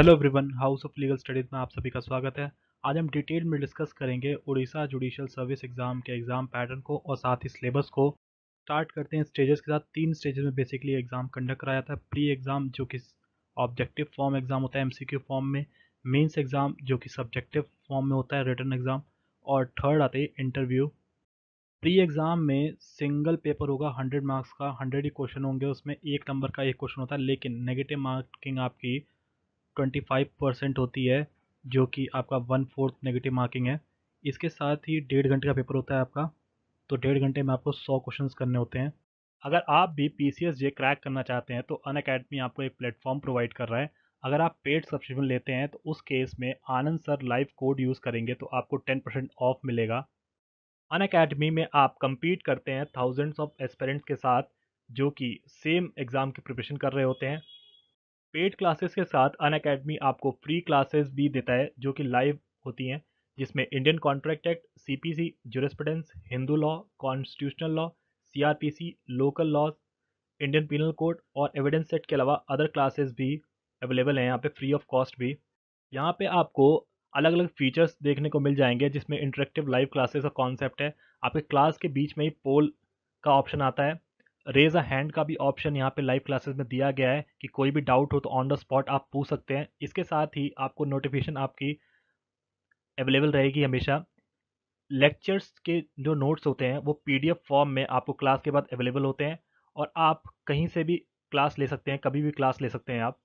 Hello everyone, house of legal studies में आप सभी का स्वागत है। आज हम डिटेल में डिस्कस करेंगे उड़ीसा जुडिशियल सर्विस एग्जाम के एग्जाम पैटर्न को और साथ ही सिलेबस को। स्टार्ट करते हैं स्टेजेस के साथ। 3 स्टेजेस में बेसिकली एग्जाम कंडक्ट कराया जाता है। प्री एग्जाम जो कि ऑब्जेक्टिव फॉर्म एग्जाम होता है एमसीक्यू फॉर्म में, मेंस एग्जाम जो कि सब्जेक्टिव फॉर्म में होता है रिटन एग्जाम, और थर्ड आते हैं इंटरव्यू। प्री एग्जाम में सिंगल पेपर होगा 100 मार्क्स का, 100 ही क्वेश्चन होंगे, उसमें 1 नंबर का एक क्वेश्चन होता है, लेकिन नेगेटिव मार्किंग आपकी 25% होती है, जो कि आपका 1/4 नेगेटिव मार्किंग है। इसके साथ ही 1.5 घंटे का पेपर होता है आपका, तो 1.5 घंटे में आपको 100 क्वेश्चंस करने होते हैं। अगर आप भी पीसीएसजे क्रैक करना चाहते हैं तो अनअकैडमी आपको एक प्लेटफॉर्म प्रोवाइड कर रहा है। अगर आप पेड सब्सक्रिप्शन लेते हैं तो उस केस में Anand sir live code use करेंगे तो आपको 10% ऑफ मिलेगा। अनअकैडमी में आप compete करते हैं थाउजेंड्स ऑफ एस्पिरेंट्स के साथ जो कि सेम एग्ज़ाम की प्रिपरेशन कर रहे होते हैं। पेड क्लासेस के साथ अनअकैडमी आपको फ्री क्लासेस भी देता है जो कि लाइव होती हैं, जिसमें Indian contract act, CPC, jurisprudence, Hindu law, constitutional law, CRPC, local laws, Indian penal code और एविडेंस सेट के अलावा अदर क्लासेस भी अवेलेबल हैं यहाँ पे फ्री ऑफ कॉस्ट भी। यहाँ पे आपको अलग अलग फीचर्स देखने को मिल जाएंगे, जिसमें इंटरेक्टिव लाइव क्लासेस का कॉन्सेप्ट है। आपके क्लास के बीच में ही पोल का ऑप्शन आता है। रेज अ हैंड का भी ऑप्शन यहाँ पे लाइव क्लासेस में दिया गया है कि कोई भी डाउट हो तो ऑन द स्पॉट आप पूछ सकते हैं। इसके साथ ही आपको नोटिफिकेशन आपकी अवेलेबल रहेगी हमेशा। लेक्चर्स के जो नोट्स होते हैं वो पीडीएफ फॉर्म में आपको क्लास के बाद अवेलेबल होते हैं, और आप कहीं से भी क्लास ले सकते हैं, कभी भी क्लास ले सकते हैं आप।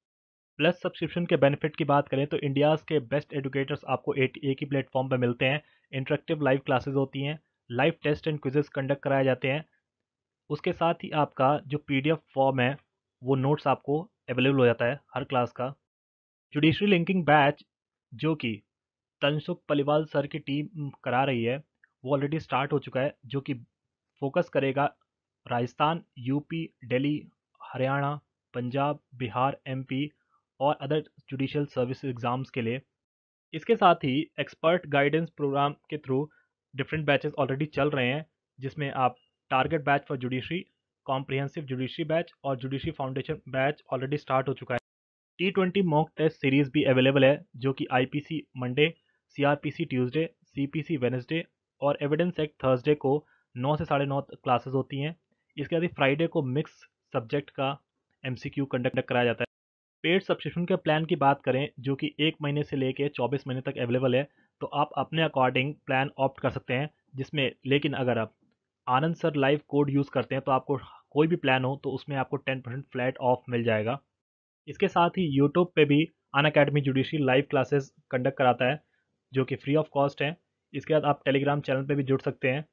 प्लस सब्सक्रिप्शन के बेनिफिट की बात करें तो इंडियाज़ के बेस्ट एजुकेटर्स आपको एक ही प्लेटफॉर्म पर मिलते हैं। इंटरेक्टिव लाइव क्लासेस होती हैं, live test and quizzes conduct कराए जाते हैं। उसके साथ ही आपका जो पीडीएफ फॉर्म है वो नोट्स आपको अवेलेबल हो जाता है हर क्लास का। जुडिशरी लिंकिंग बैच जो कि तनसुख पलिवाल सर की टीम करा रही है वो ऑलरेडी स्टार्ट हो चुका है, जो कि फोकस करेगा राजस्थान, यूपी, दिल्ली, हरियाणा, पंजाब, बिहार, एमपी और अदर जुडिशियल सर्विस एग्जाम्स के लिए। इसके साथ ही एक्सपर्ट गाइडेंस प्रोग्राम के थ्रू डिफरेंट बैचेस ऑलरेडी चल रहे हैं, जिसमें आप target batch for judiciary, comprehensive judiciary batch और judiciary foundation batch already start हो चुका है। T20 मॉक टेस्ट सीरीज भी अवेलेबल है, जो कि IPC Monday, CrPC Tuesday, CPC Wednesday और एविडेंस एक्ट थर्सडे को 9 से 9:30 क्लासेस होती हैं। इसके बाद फ्राइडे को मिक्स सब्जेक्ट का एमसीक्यू कंडक्ट कराया जाता है। पेड सब्सक्रिप्शन के प्लान की बात करें जो कि 1 महीने से लेके 24 महीने तक अवेलेबल है, तो आप अपने अकॉर्डिंग प्लान ऑप्ट कर सकते हैं, जिसमें लेकिन अगर आप Anand sir live code use करते हैं तो आपको कोई भी प्लान हो तो उसमें आपको 10% फ्लैट ऑफ मिल जाएगा। इसके साथ ही यूट्यूब पे भी Unacademy judiciary live classes conduct कराता है जो कि फ्री ऑफ कॉस्ट है। इसके बाद आप टेलीग्राम चैनल पे भी जुड़ सकते हैं।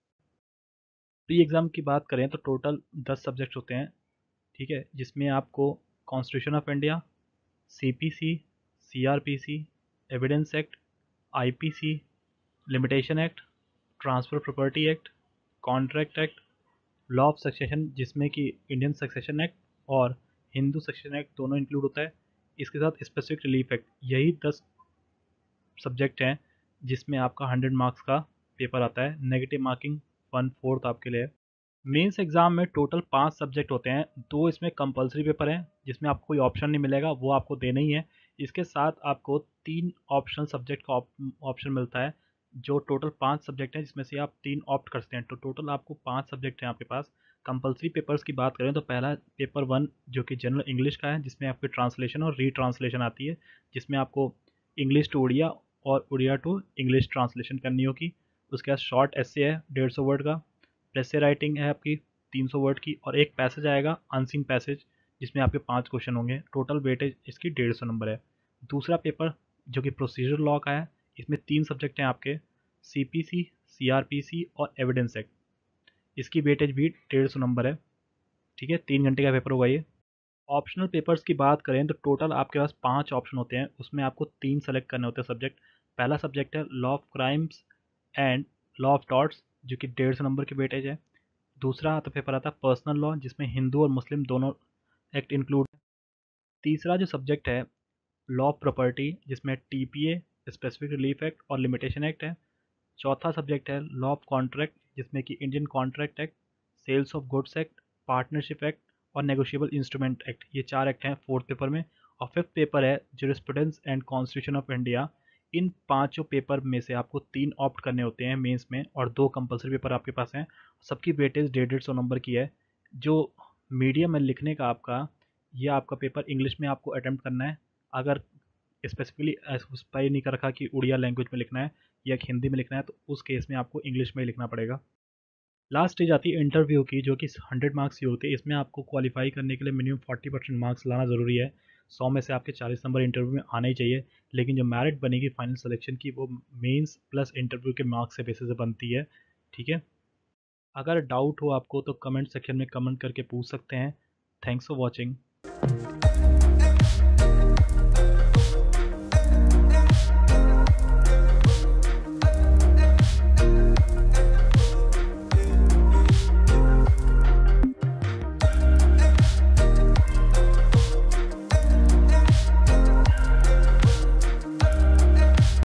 प्री एग्ज़ाम की बात करें तो टोटल 10 सब्जेक्ट होते हैं, ठीक है, जिसमें आपको constitution of India, CPC, CrPC, evidence act, IPC, limitation act, transfer property act, contract act, law of succession जिसमें कि इंडियन सक्सेशन एक्ट और हिंदू सक्सेशन एक्ट दोनों इंक्लूड होता है। इसके साथ स्पेसिफिक रिलीफ एक्ट, यही 10 सब्जेक्ट हैं जिसमें आपका 100 मार्क्स का पेपर आता है। नेगेटिव मार्किंग 1/4 आपके लिए। मेंस एग्जाम में टोटल 5 सब्जेक्ट होते हैं, 2 इसमें कंपलसरी पेपर हैं जिसमें आपको कोई ऑप्शन नहीं मिलेगा, वो आपको देना ही है। इसके साथ आपको 3 ऑप्शनल सब्जेक्ट का ऑप्शन मिलता है, जो टोटल 5 सब्जेक्ट हैं जिसमें से आप 3 ऑप्ट कर सकते हैं। तो टोटल आपको 5 सब्जेक्ट हैं आपके पास। कंपलसरी पेपर्स की बात करें तो पहला पेपर 1 जो कि जनरल इंग्लिश का है, जिसमें आपकी ट्रांसलेशन और रीट्रांसलेशन आती है, जिसमें आपको इंग्लिश टू उड़िया और उड़िया टू इंग्लिश ट्रांसलेशन करनी होगी। उसके बाद शॉर्ट एस्से है 150 वर्ड का, प्रेसे राइटिंग है आपकी 300 वर्ड की, और एक पैसेज आएगा अनसीन पैसेज जिसमें आपके 5 क्वेश्चन होंगे। टोटल वेटेज इसकी 150 नंबर है। दूसरा पेपर जो कि प्रोसीजर लॉ का है, इसमें 3 सब्जेक्ट हैं आपके, सीपीसी, सीआरपीसी और एविडेंस एक्ट। इसकी वेटेज भी 150 नंबर है, ठीक है, 3 घंटे का पेपर होगा ये। ऑप्शनल पेपर्स की बात करें तो टोटल आपके पास 5 ऑप्शन होते हैं, उसमें आपको 3 सेलेक्ट करने होते हैं सब्जेक्ट। पहला सब्जेक्ट है law of crimes and law of torts, जो कि 150 नंबर की वेटेज है। दूसरा आता पेपर आता है पर्सनल लॉ, जिसमें हिंदू और मुस्लिम दोनों एक्ट इंक्लूड है। तीसरा जो सब्जेक्ट है लॉ ऑफ प्रॉपर्टी, जिसमें टीपीए, स्पेसिफिक रिलीफ एक्ट और लिमिटेशन एक्ट है। चौथा सब्जेक्ट है लॉ ऑफ कॉन्ट्रैक्ट, जिसमें कि Indian contract act, sales of goods act, partnership act और नेगोशिएबल इंस्ट्रूमेंट एक्ट, ये 4 एक्ट हैं फोर्थ पेपर में। और फिफ्थ पेपर है jurisprudence and constitution of India. इन पांचों पेपर में से आपको 3 ऑप्ट करने होते हैं मेंस में और 2 कंपलसरी पेपर आपके पास हैं। सबकी वेटेज 150 नंबर की है। जो मीडियम है लिखने का आपका, ये आपका पेपर इंग्लिश में आपको अटेम्प्ट करना है। अगर स्पेसिफिकली स्पेसिफाई नहीं कर रखा कि उड़िया लैंग्वेज में लिखना है या हिंदी में लिखना है, तो उस केस में आपको इंग्लिश में ही लिखना पड़ेगा। लास्ट स्टेज आती है इंटरव्यू की, जो कि 100 मार्क्स की होती है। इसमें आपको क्वालिफाई करने के लिए मिनिमम 40% मार्क्स लाना ज़रूरी है। 100 में से आपके 40 नंबर इंटरव्यू में आना ही चाहिए। लेकिन जो मेरिट बनेगी फाइनल सिलेक्शन की, वो मेंस प्लस इंटरव्यू के मार्क्स से बेसिस से बनती है। ठीक है। अगर डाउट हो आपको तो कमेंट सेक्शन में कमेंट करके पूछ सकते हैं। Thanks for watching.